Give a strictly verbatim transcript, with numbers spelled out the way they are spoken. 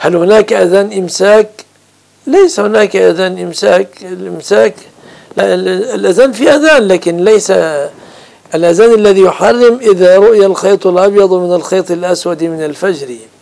هل هناك أذان إمساك؟ ليس هناك أذان إمساك. الإمساك الأذان في أذان، لكن ليس الأذان الذي يحرم إذا رؤي الخيط الأبيض من الخيط الأسود من الفجر.